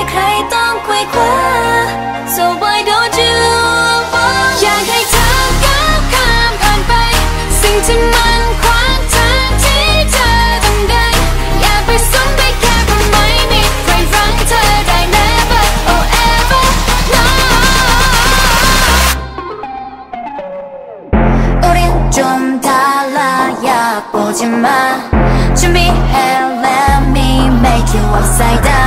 ใครต้องไขว่คว้า So why don't you อยากให้เธอก้าวข้ามผ่านไปสิ่งที่มันขวางทางที่เธอต้องเดินอย่าไปสนไปแค่เพราะไม่มีใครรั้งเธอได้ never or ever no 우린 좀 달라야 보지 마 준비해 let me make you upside down